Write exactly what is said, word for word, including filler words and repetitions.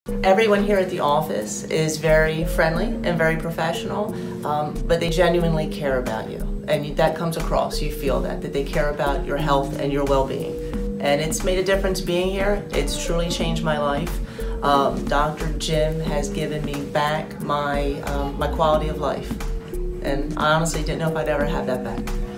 Everyone here at the office is very friendly and very professional, um, but they genuinely care about you. And that comes across, you feel that, that they care about your health and your well-being. And it's made a difference being here. It's truly changed my life. Um, Doctor Jim has given me back my, um, my quality of life. And I honestly didn't know if I'd ever have that back.